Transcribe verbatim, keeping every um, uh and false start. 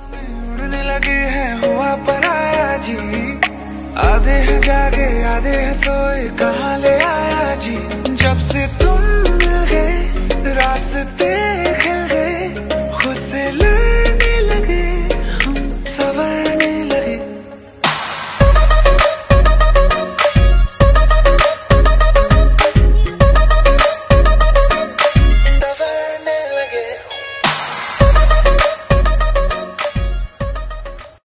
उड़ने लगे हैं हुआ पराया जी, आधे हैं जागे आधे हैं सोए, कहाँ ले आया जी। जब से तू